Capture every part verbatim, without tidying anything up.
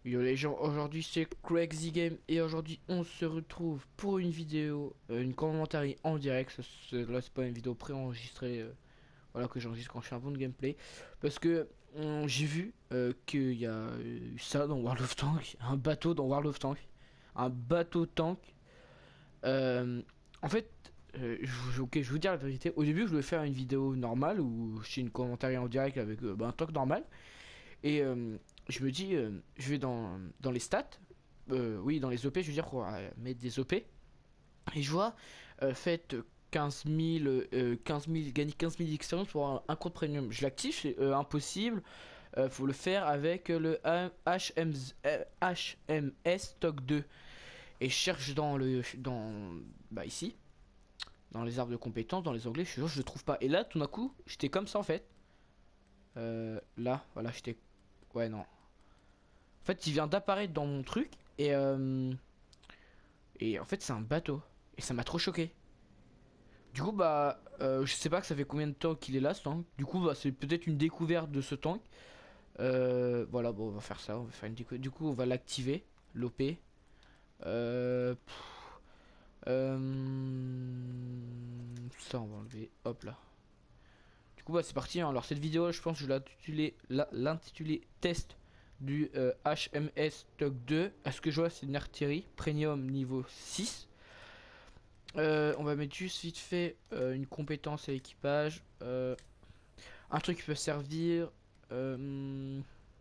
Yo les gens, aujourd'hui c'est Crazy Game et aujourd'hui on se retrouve pour une vidéo, euh, une commentaire en direct. Ce- ce- Là c'est pas une vidéo préenregistrée, euh, voilà que j'enregistre quand je fais un bon gameplay. Parce que on- j'ai vu euh, qu'il y a eu ça dans World of Tank, un bateau dans World of Tank, un bateau tank. Euh, en fait, euh, je, vous- ok je vais vous dire la vérité, au début je voulais faire une vidéo normale où je fais une commentaire en direct avec euh, bah, un tank normal. Et euh, je me dis, euh, je vais dans, dans les stats, euh, oui, dans les O P, je veux dire, pour euh, mettre des O P. Et je vois, euh, faites quinze mille, euh, quinze mille, gagner quinze mille expérience pour un, un compte premium. Je l'active, c'est euh, impossible. Euh, faut le faire avec le H M, euh, H M S Stock deux. Et je cherche dans le. Dans. Bah, ici. Dans les arbres de compétences, dans les onglets, je suis sûr, je le trouve pas. Et là, tout d'un coup, j'étais comme ça en fait. Euh, là, voilà, j'étais. Ouais, non. En fait, il vient d'apparaître dans mon truc et euh, et en fait, c'est un bateau et ça m'a trop choqué. Du coup, bah, euh, je sais pas que ça fait combien de temps qu'il est là ce tank. Du coup, bah, c'est peut-être une découverte de ce tank. Euh, voilà, bon, on va faire ça, on va faire une découverte. Du coup, on va l'activer, l'O P. Euh, pff, euh, ça, on va enlever. Hop là. Du coup, bah, c'est parti, hein. Alors, cette vidéo, je pense que je vais l'intituler la- l'intituler test du euh, H M S Stock deux. À ce que je vois, c'est une artillerie premium niveau six. Euh, on va mettre juste vite fait euh, une compétence à l'équipage. Euh, un truc qui peut servir. Euh,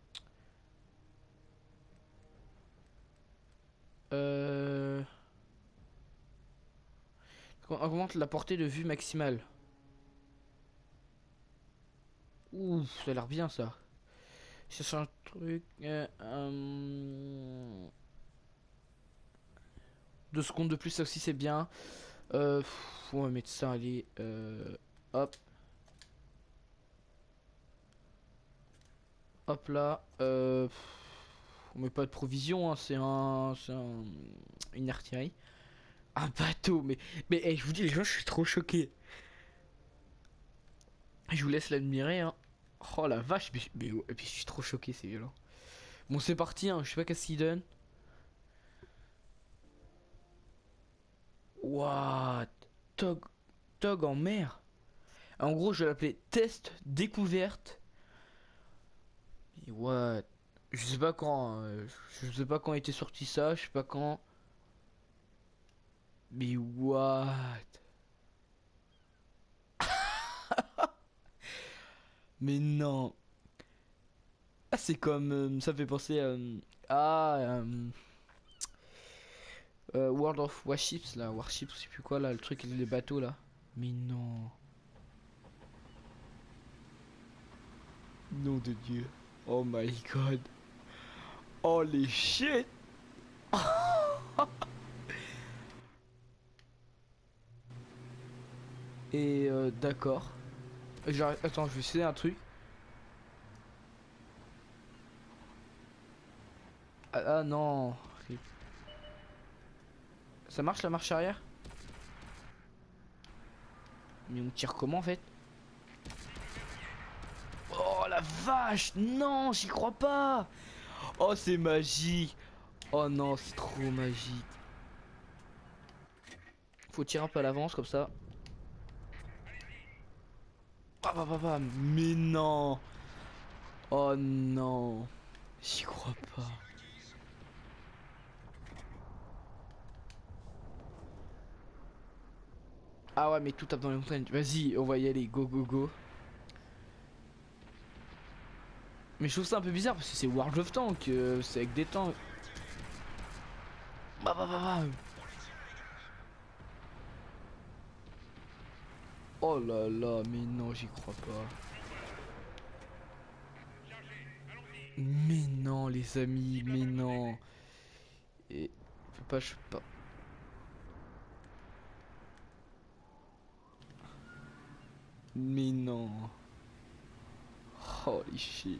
euh, on augmente la portée de vue maximale. Ouh, ça a l'air bien ça. Je cherche un truc. Euh, euh, deux secondes de plus, ça aussi c'est bien. Euh, pff, on va mettre ça, allez. Euh, hop, hop là. Euh, pff, on met pas de provision, hein, c'est un, c'est un, une artillerie. Un bateau, mais, mais hey, je vous dis les gens, je suis trop choqué. Je vous laisse l'admirer, hein. Oh la vache, mais, mais- et puis je suis trop choqué, c'est violent. Bon, c'est parti, hein, je sais pas qu'est-ce qu'il donne. What? Tog, Tog en mer. En gros, je vais l'appeler test découverte. Mais what? Je sais pas quand, euh, je sais pas quand était sorti ça, je sais pas quand. Mais what? Mais non. Ah, c'est comme, euh, ça me fait penser euh, à euh, euh, World of Warships là, Warships, je sais plus quoi là, le truc, les bateaux là. Mais non. Nom de Dieu. Oh my god. Holy shit. Et euh, d'accord. Genre, attends, je vais essayer un truc. Ah, ah, non. Ça marche la marche arrière? Mais on tire comment en fait? Oh la vache! Non, j'y crois pas! Oh, c'est magique! Oh non, c'est trop magique. Faut tirer un peu à l'avance comme ça. Ah, bah, bah, bah. Mais non! Oh non! J'y crois pas. Ah ouais, mais tout tape dans les montagnes. Vas-y, on va y aller. Go, go, go. Mais je trouve ça un peu bizarre parce que c'est World of Tank. euh, c'est avec des tanks. Bah, bah, bah, bah. Oh là là, mais non, j'y crois pas. Mais non, les amis, mais non. Et faut pas, je peux pas. Mais non. Holy shit.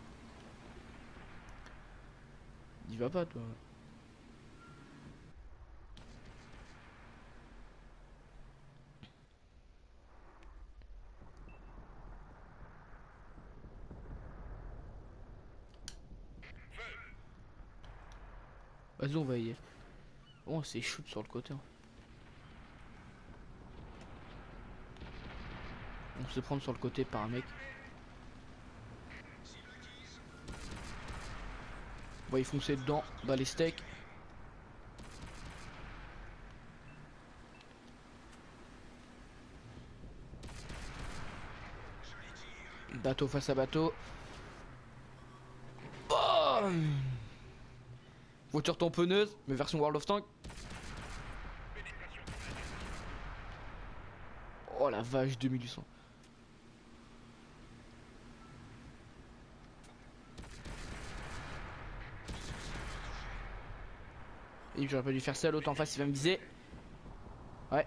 Il va pas, toi. Vas-y, on va y aller. Oh, c'est shoot sur le côté. Hein. On se prend sur le côté par un mec. On va y foncer dedans, dans les steaks. Bateau face à bateau. Oh, voiture tamponneuse, mais version World of Tanks. Oh la vache, deux mille huit cents. Et j'aurais pas dû faire ça, l'autre en face il va me viser. Ouais.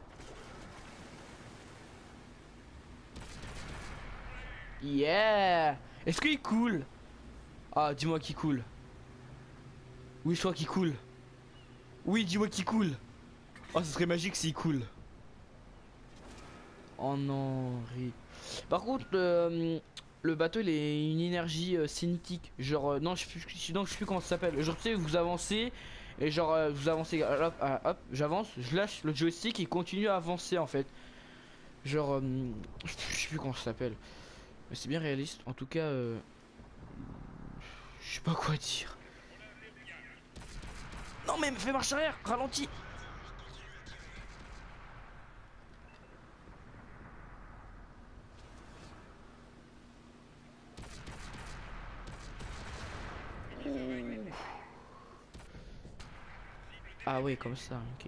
Yeah. Est-ce qu'il coule? Ah, dis-moi qu'il coule. Oui, je crois qu'il coule. Oui, dis-moi qu'il coule. Oh, ce serait magique s'il coule. Oh non, rip. Par contre, euh, le bateau il est une énergie euh, cinétique. Genre, euh, non, je sais plus, non, je sais plus comment ça s'appelle. Genre, tu sais, vous avancez et genre, euh, vous avancez, hop, ah, hop, j'avance, je lâche le joystick et il continue à avancer en fait. Genre, euh, je sais plus comment ça s'appelle. Mais c'est bien réaliste. En tout cas, euh, je sais pas quoi dire. Non, mais fais marche arrière, ralentis. Ah oui, comme ça, ok.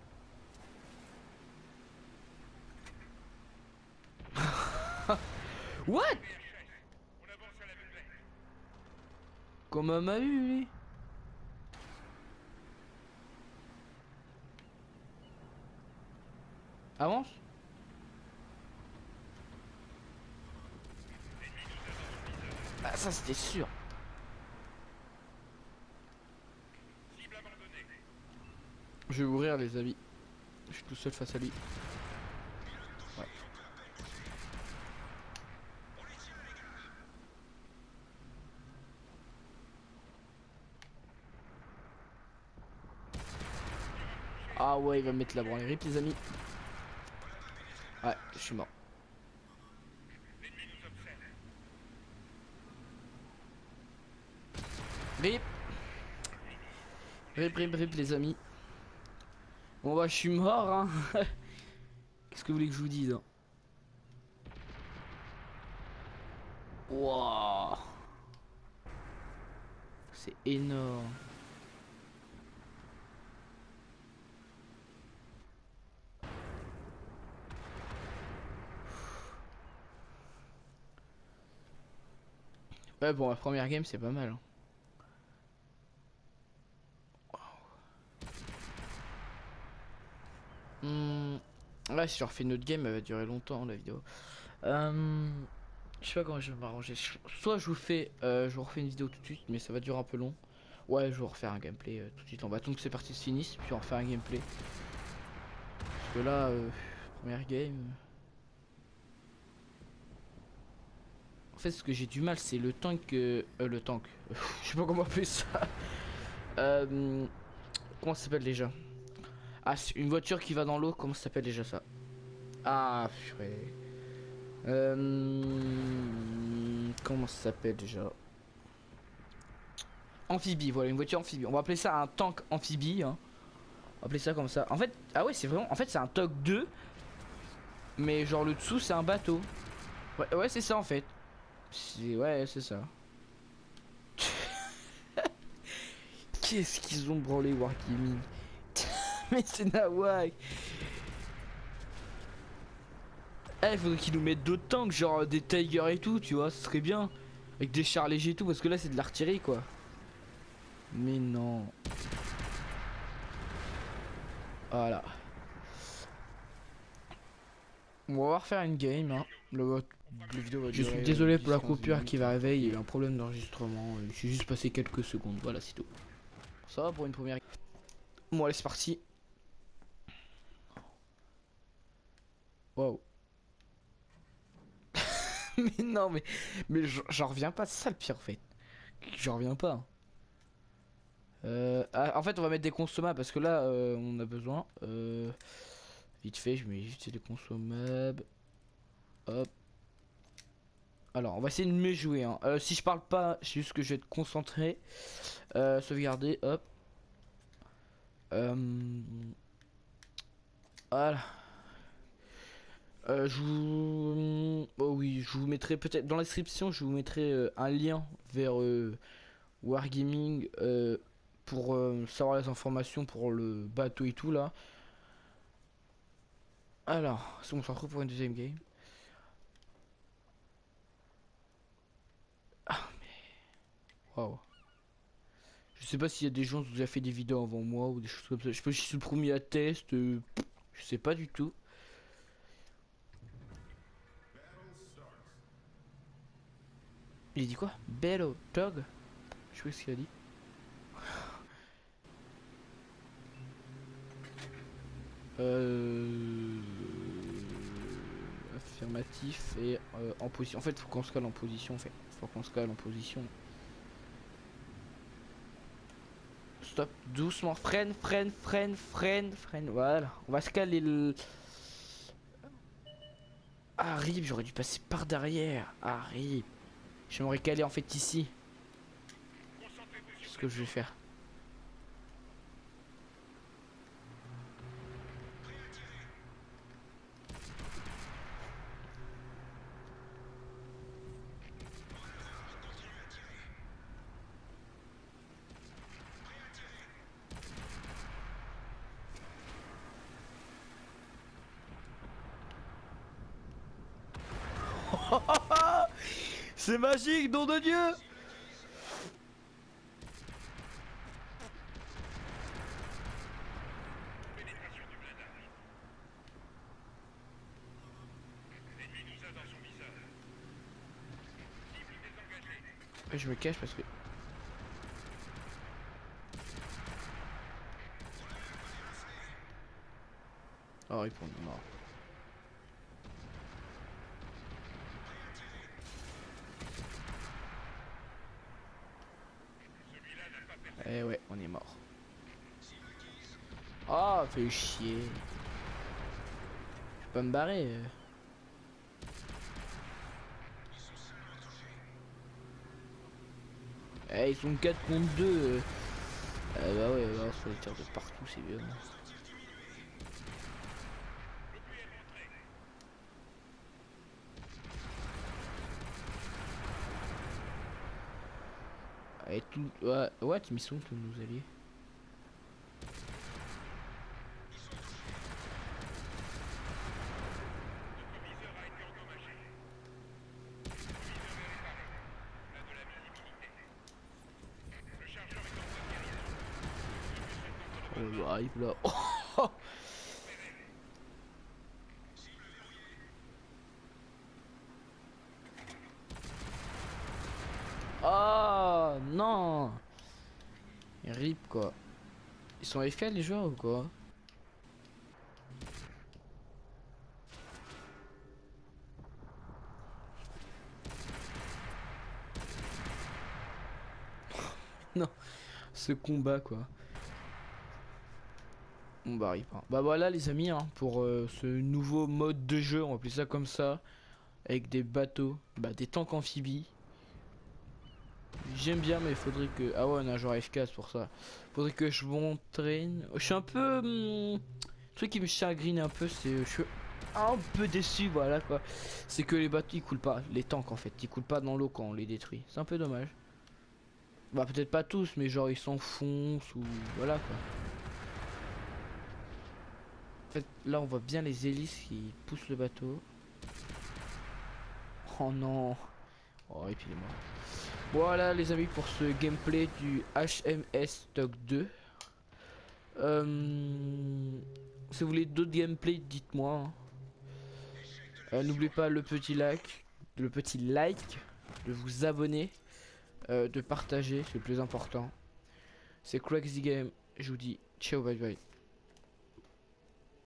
What? Comment m'a eu lui? Avance? Ah ça c'était sûr. Je vais ouvrir les amis. Je suis tout seul face à lui. Ouais. Ah ouais, il va me mettre la branlée rip les amis. Ouais, je suis mort. Rip. Rip, rip, rip les amis. Bon bah je suis mort hein. Qu'est-ce que vous voulez que je vous dise hein? Wow. C'est énorme. Ouais bon la première game c'est pas mal hein. Hmm. Là si je refais une autre game elle va durer longtemps la vidéo. Euh... Je sais pas comment je vais m'arranger. Soit je vous fais, euh, je vous refais une vidéo tout de suite, mais ça va durer un peu long. Ouais, je vais refaire un gameplay euh, tout de suite. On va attendre que c'est parti se finisse, puis on refait un gameplay. Parce que là, euh, première game. En fait, ce que j'ai du mal, c'est le tank, euh, euh, le tank. Je sais pas comment appeler ça. Euh, comment ça s'appelle déjà? Ah, c'est une voiture qui va dans l'eau. Comment ça s'appelle déjà ça? Ah, purée. Euh, comment ça s'appelle déjà? Amphibie, voilà une voiture amphibie. On va appeler ça un tank amphibie. Hein. On va appeler ça comme ça. En fait, ah ouais, c'est vraiment. En fait, c'est un tank deux. Mais genre le dessous, c'est un bateau. Ouais, ouais c'est ça en fait. Ouais, c'est ça. Qu'est-ce qu'ils ont branlé Wargaming. Mais c'est nawak. Eh, faudrait qu'ils nous mettent d'autres tanks, genre des Tiger et tout, tu vois, ce serait bien. Avec des chars légers et tout, parce que là, c'est de l'artillerie quoi. Mais non. Voilà. On va refaire une game. Hein. Le, le vidéo va Je suis désolé pour la coupure qui va arriver. Il y a eu un problème d'enregistrement. Je suis juste passé quelques secondes. Voilà, c'est tout. Ça va pour une première. Bon, allez, c'est parti. Wow. Mais non, mais, mais j'en reviens pas. C'est ça le pire en fait. J'en reviens pas. Euh, ah, en fait, on va mettre des consommables parce que là, euh, on a besoin. Euh, vite fait, je mets juste des consommables. Hop. Alors, on va essayer de mieux jouer. Hein. Euh, si je parle pas, c'est juste que je vais être concentré. Euh, sauvegarder, hop. Euh, voilà. Euh, je vous... Oh oui, je vous mettrai peut-être dans la description, je vous mettrai euh, un lien vers euh, Wargaming euh, pour euh, savoir les informations pour le bateau et tout là. Alors, c'est bon, on se retrouve pour une deuxième game. Ah, waouh. Je sais pas s'il y a des gens qui ont déjà fait des vidéos avant moi ou des choses comme ça. Je sais pas si je suis le premier à test. Euh, je sais pas du tout. Il a dit quoi? Bello Tog? Je sais pas ce qu'il a dit. Euh... Affirmatif et euh, en position. En fait, faut qu'on se cale en position. En fait, faut qu'on se cale en position. Stop, doucement. Freine, freine, freine, freine, freine. Voilà. On va se caler le. Arrive, j'aurais dû passer par derrière. Arrive. Je m'aurais calé en fait ici. C'est ce que je vais faire. C'est magique, nom de Dieu! Je me cache parce que... Oh, il prend mort. Eh ouais, on est mort. Oh, fait chier. Je peux pas me barrer. Euh. Eh, ils sont quatre contre deux. Euh. Eh bah ouais, bah, on se fait tirer de partout, c'est bien. Et tout... Ouais, ouais, ils sont tous nos alliés. On arrive là. Oh. Oh non. Rip quoi. Ils sont F K les joueurs ou quoi? Non, ce combat quoi. Bon bah rip. Hein. Bah voilà les amis, hein, pour euh, ce nouveau mode de jeu, on va appeler ça comme ça. Avec des bateaux, bah des tanks amphibies. J'aime bien mais il faudrait que... Ah ouais on a un joueur F K pour ça. Faudrait que je m'entraîne. Je suis un peu... Hum... Le truc qui me chagrine un peu c'est... Je suis un peu déçu voilà quoi. C'est que les bateaux ils coulent pas. Les tanks en fait ils coulent pas dans l'eau quand on les détruit. C'est un peu dommage. Bah peut-être pas tous mais genre ils s'enfoncent ou... Voilà quoi. En fait là on voit bien les hélices qui poussent le bateau. Oh non. Oh et puis il est mort. Voilà les amis pour ce gameplay du H M S Stock deux. Euh, si vous voulez d'autres gameplays, dites-moi. Hein. Euh, N'oubliez pas le petit like, le petit like, de vous abonner, euh, de partager, c'est le plus important. C'est Crazy Game. Je vous dis ciao, bye bye.